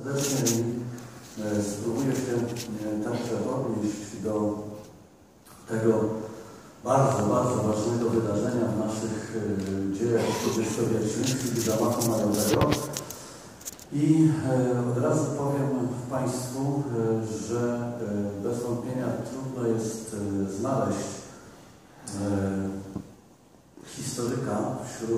serdecznie i spróbuję się także odnieść do tego bardzo ważnego wydarzenia w naszych dziejach XX-wiecznych, czyli zamachu majowego. I od razu powiem Państwu, że bez wątpienia trudno jest znaleźć historyka wśród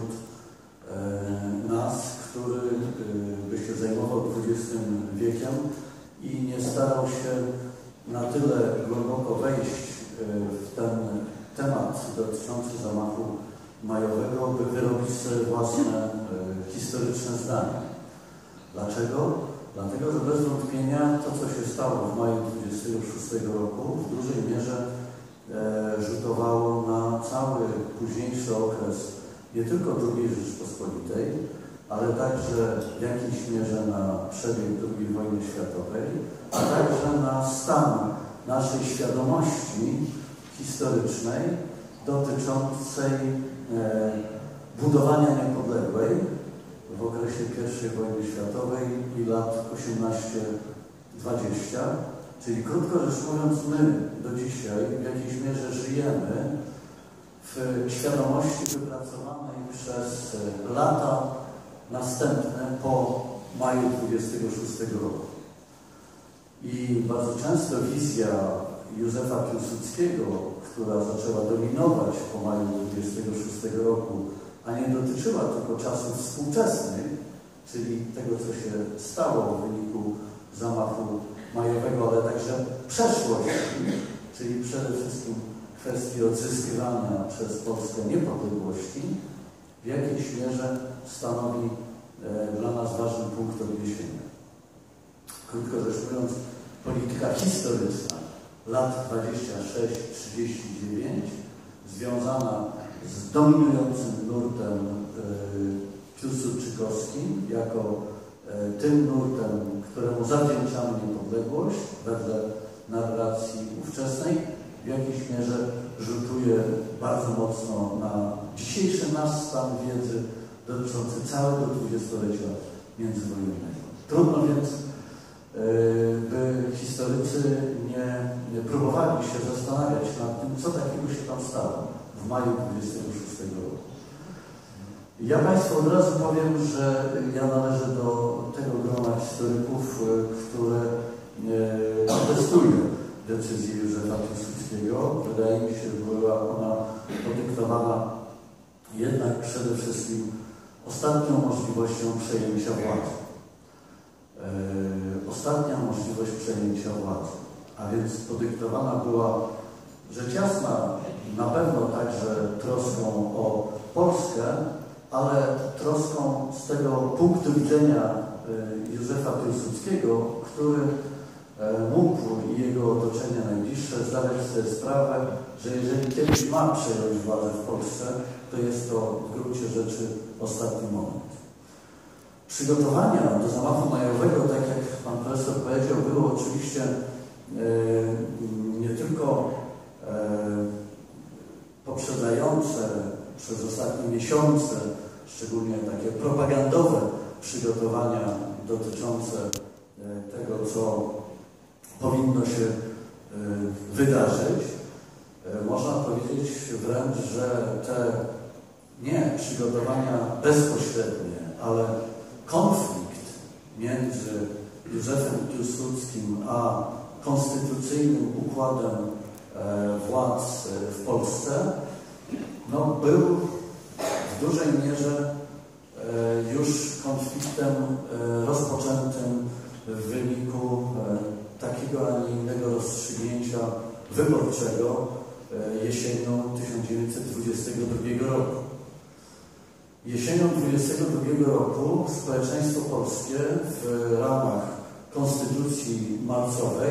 nas, który by się zajmował XX wiekiem i nie starał się na tyle głęboko wejść w ten temat dotyczący zamachu majowego, by wyrobić sobie własne historyczne zdanie. Dlaczego? Dlatego, że bez wątpienia to, co się stało w maju 26 roku, w dużej mierze rzutowało na cały późniejszy okres nie tylko II Rzeczypospolitej, ale także w jakiejś mierze na przebieg II wojny światowej, a także na stan naszej świadomości historycznej dotyczącej budowania niepodległej w okresie I wojny światowej i lat 18-20. Czyli krótko rzecz mówiąc, my do dzisiaj w jakiejś mierze żyjemy w świadomości wypracowanej przez lata następne po maju 26 roku. I bardzo często wizja Józefa Piłsudskiego, która zaczęła dominować po maju 26 roku, a nie dotyczyła tylko czasów współczesnych, czyli tego, co się stało w wyniku zamachu majowego, ale także przeszłości, czyli przede wszystkim kwestii odzyskiwania przez Polskę niepodległości, w jakiejś mierze stanowi dla nas ważny punkt odniesienia. Krótko rzecz mówiąc, polityka historyczna lat 26-39 związana z dominującym nurtem piłsudczykowskim jako tym nurtem, któremu zawdzięczamy niepodległość wedle narracji ówczesnej, w jakiejś mierze rzutuje bardzo mocno na dzisiejszy nasz stan wiedzy dotyczący całego dwudziestolecia międzywojennego. Trudno więc, by historycy nie próbowali się zastanawiać nad tym, co takiego się tam stało w maju 26 roku. Ja Państwu od razu powiem, że ja należę do tego grona historyków, które protestuje decyzję Józefa Piłsudskiego. Wydaje mi się, że była ona podyktowana jednak przede wszystkim ostatnią możliwością przejęcia władzy. Ostatnia możliwość przejęcia władzy. A więc podyktowana była rzecz jasna na pewno także troską o Polskę, ale troską z tego punktu widzenia Józefa Piłsudskiego, który mógł i jego otoczenie najbliższe zdawać sobie sprawę, że jeżeli kiedyś ma przejąć władzę w Polsce, to jest to w gruncie rzeczy ostatni moment. Przygotowania do zamachu majowego, tak jak pan profesor powiedział, były oczywiście nie tylko poprzedzające przez ostatnie miesiące, szczególnie takie propagandowe przygotowania dotyczące tego, co powinno się wydarzyć. Można powiedzieć wręcz, że te nie przygotowania bezpośrednie, ale konflikt między Józefem Piłsudskim a konstytucyjnym układem władz w Polsce był w dużej mierze już konfliktem rozpoczętym w wyniku takiego, a nie innego rozstrzygnięcia wyborczego jesienią 1922 roku. Jesienią 1922 roku społeczeństwo polskie w ramach Konstytucji marcowej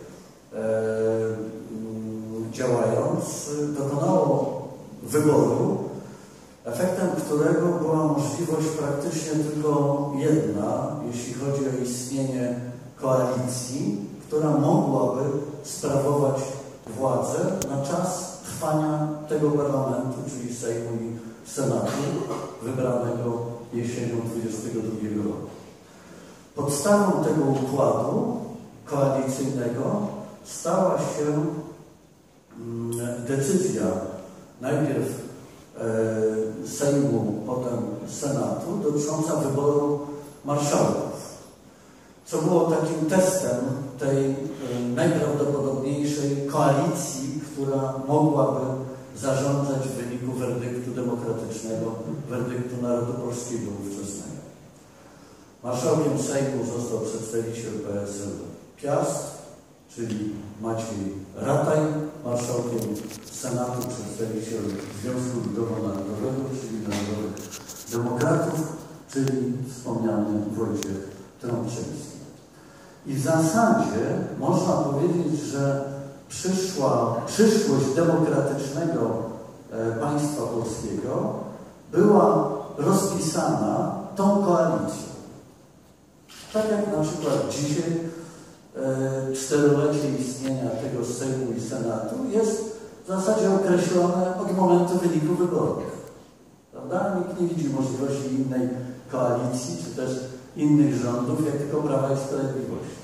działając dokonało wyboru, efektem którego była możliwość praktycznie tylko jedna, jeśli chodzi o istnienie koalicji, która mogłaby sprawować władzę na czas trwania tego parlamentu, czyli Sejmu i Senatu, wybranego jesienią 1922 roku. Podstawą tego układu koalicyjnego stała się decyzja najpierw Sejmu, potem Senatu dotycząca wyboru marszałków, co było takim testem tej najprawdopodobniejszej koalicji, która mogłaby zarządzać w wyniku werdyktu demokratycznego, werdyktu narodu polskiego ówczesnego. Marszałkiem Sejmu został przedstawiciel PSL Piast, czyli Maciej Rataj, marszałkiem Senatu przedstawiciel Związku Ludowo-Narodowego, czyli Narodowych Demokratów, czyli wspomniany Wojciech Trąbczyński. I w zasadzie można powiedzieć, że przyszłość demokratycznego państwa polskiego była rozpisana tą koalicją. Tak jak na przykład dzisiaj czterolecie istnienia tego Sejmu i Senatu jest w zasadzie określone od momentu wyniku wyborów. Prawda? Nikt nie widzi możliwości innej koalicji, czy też innych rządów, jak tylko Prawa i Sprawiedliwości.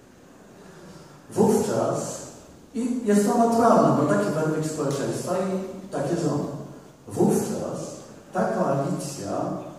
Wówczas, i jest to naturalne, bo taki werdykt społeczeństwa i takie rządy. Wówczas ta koalicja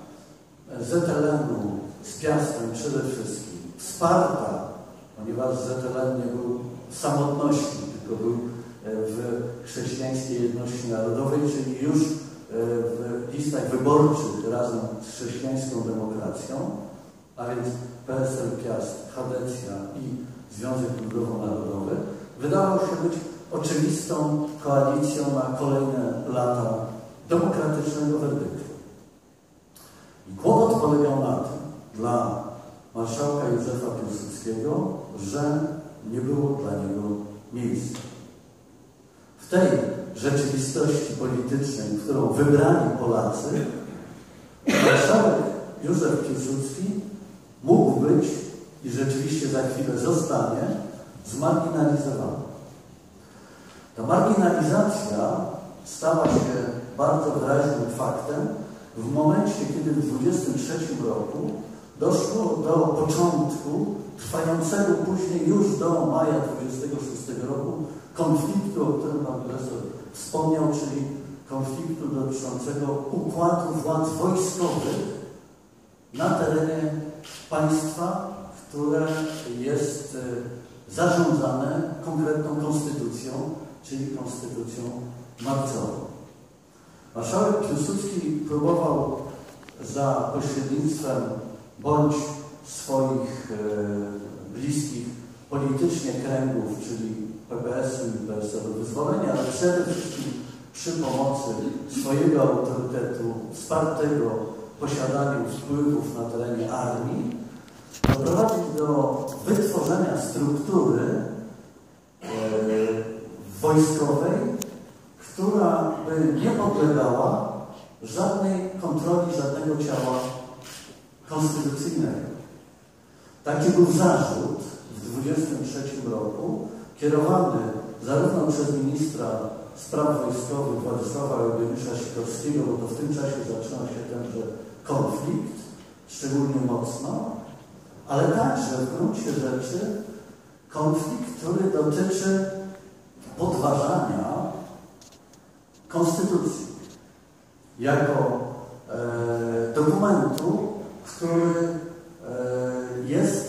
ZLN-u z Piastem przede wszystkim, wsparta, ponieważ ZLN nie był w samotności, tylko był w chrześcijańskiej jedności narodowej, czyli już w listach wyborczych razem z chrześcijańską demokracją, a więc PSL Piast, Chadecja i Związek Ludowo-Narodowy, wydawał się być oczywistą koalicją na kolejne lata demokratycznego werdyktu. I kłopot polegał na tym dla marszałka Józefa Piłsudskiego, że nie było dla niego miejsca. W tej rzeczywistości politycznej, którą wybrali Polacy, marszałek Józef Piłsudski mógł być i rzeczywiście za chwilę zostanie zmarginalizowany. Ta marginalizacja stała się bardzo wyraźnym faktem w momencie, kiedy w 1923 roku doszło do początku trwającego później już do maja 1926 roku konfliktu, o którym pan profesor wspomniał, czyli konfliktu dotyczącego układu władz wojskowych na terenie państwa, które jest zarządzane konkretną konstytucją, czyli konstytucją marcową. Marszałek Piłsudski próbował za pośrednictwem bądź swoich bliskich politycznie kręgów, czyli PPS-u i PSL-u Wyzwolenia, ale przede wszystkim przy pomocy swojego autorytetu wspartego posiadaniem wpływów na terenie armii, doprowadzić do wytworzenia struktury wojskowej, która by nie podlegała żadnej kontroli, żadnego ciała konstytucyjnego. Taki był zarzut w 1923 roku, kierowany zarówno przez ministra spraw wojskowych Władysława Eugeniusza Sikorskiego, bo to w tym czasie zaczynał się tenże konflikt, szczególnie mocno, ale także w gruncie rzeczy konflikt, który dotyczy podważania konstytucji jako dokumentu, który jest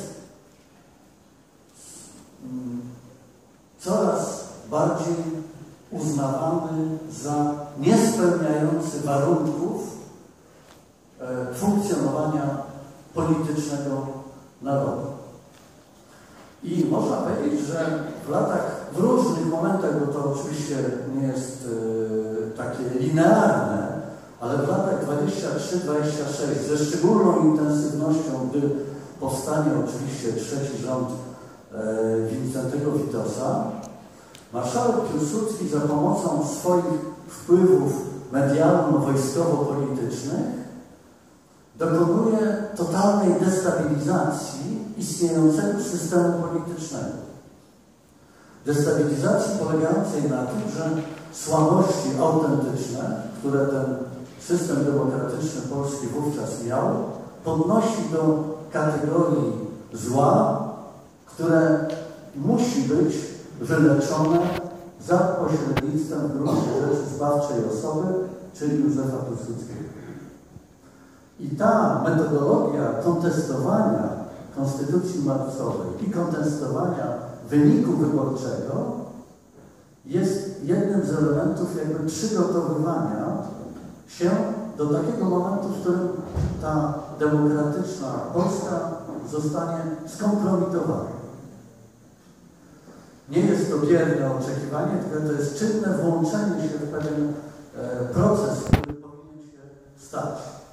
coraz bardziej uznawany za niespełniający warunków funkcjonowania politycznego narodu. I można powiedzieć, że w różnych momentach, bo to oczywiście nie jest takie linearne, ale w latach 23-26 ze szczególną intensywnością, gdy powstanie oczywiście trzeci rząd Wincentego Witosa, marszałek Piłsudski za pomocą swoich wpływów medialno-wojskowo-politycznych dokonuje totalnej destabilizacji istniejącego systemu politycznego. Destabilizacji polegającej na tym, że słabości autentyczne, które ten system demokratyczny polski wówczas miał, podnosi do kategorii zła, które musi być wyleczone za pośrednictwem w gruncie rzeczy zbawczej osoby, czyli Józefa Piłsudskiego. I ta metodologia kontestowania Konstytucji marcowej i kontestowania wyniku wyborczego jest jednym z elementów jakby przygotowywania się do takiego momentu, w którym ta demokratyczna Polska zostanie skompromitowana. Nie jest to bierne oczekiwanie, tylko to jest czynne włączenie się w pewien proces, który powinien się stać.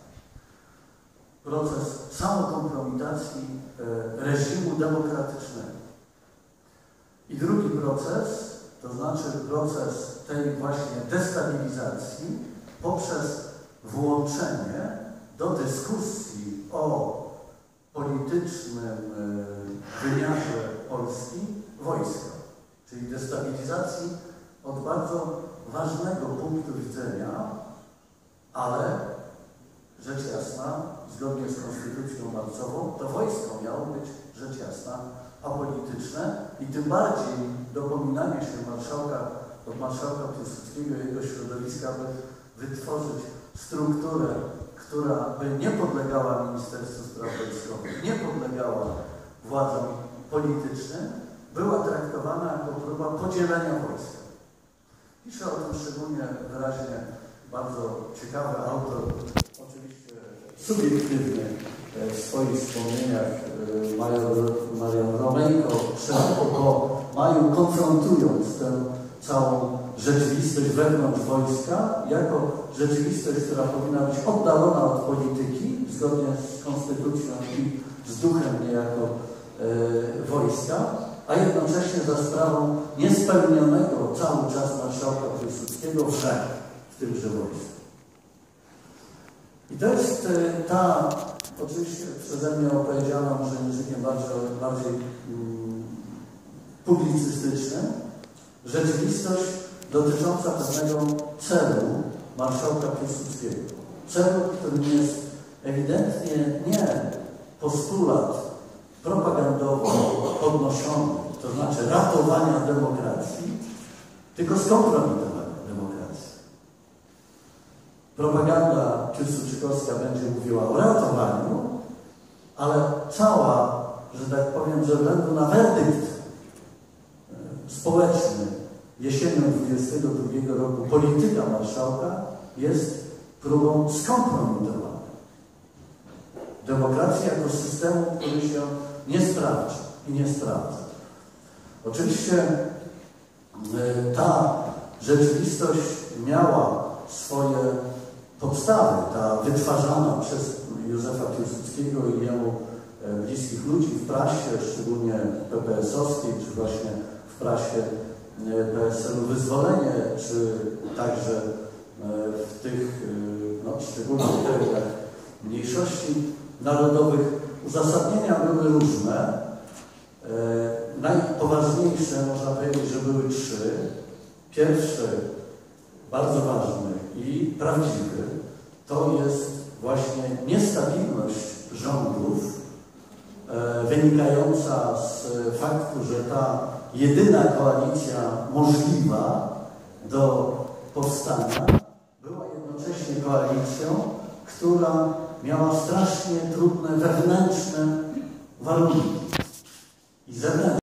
Proces samokompromitacji reżimu demokratycznego. I drugi proces, to znaczy proces tej właśnie destabilizacji poprzez włączenie do dyskusji o politycznym wymiarze Polski wojska, czyli destabilizacji od bardzo ważnego punktu widzenia, ale rzecz jasna, zgodnie z Konstytucją marcową, to wojsko miało być, rzecz jasna, apolityczne i tym bardziej dopominanie się od marszałka Piłsudskiego i jego środowiska, by wytworzyć strukturę, która by nie podlegała Ministerstwu Spraw Wojskowych, nie podlegała władzom politycznym, była traktowana jako próba podzielenia wojska. Pisze o tym szczególnie wyraźnie bardzo ciekawy autor, oczywiście subiektywny w swoich wspomnieniach, Marian Romejko, po maju konfrontując tę całą rzeczywistość wewnątrz wojska jako rzeczywistość, która powinna być oddalona od polityki, zgodnie z konstytucją i z duchem niejako wojska, a jednocześnie za sprawą niespełnionego cały czas marszałka Piłsudskiego w tymże wojsku. I to jest ta, oczywiście przeze mnie opowiedziana może językiem bardziej publicystycznym, rzeczywistość dotycząca pewnego celu marszałka Piłsudskiego. Celu, którym jest ewidentnie nie postulat propagandowo podnoszony, to znaczy ratowania demokracji, tylko skompromitowania demokracji. Propaganda piłsudczykowska będzie mówiła o ratowaniu, ale cała, że tak powiem, ze względu na werdykt społeczny jesienią 1922 roku polityka marszałka jest próbą skompromitowania demokracji jako systemu, który się nie sprawdza i nie sprawdza. Oczywiście ta rzeczywistość miała swoje podstawy, ta wytwarzana przez Józefa Piłsudskiego i jemu bliskich ludzi w prasie, szczególnie PPS-owskiej, czy właśnie w prasie PSL-u Wyzwolenie, czy także w tych, szczególnie w terenach mniejszości narodowych, uzasadnienia były różne. Najpoważniejsze, można powiedzieć, że były trzy. Pierwszy, bardzo ważny i prawdziwy, to jest właśnie niestabilność rządów wynikająca z faktu, że ta jedyna koalicja możliwa do powstania była jednocześnie koalicją, która miała strasznie trudne wewnętrzne warunki i zewnętrzne.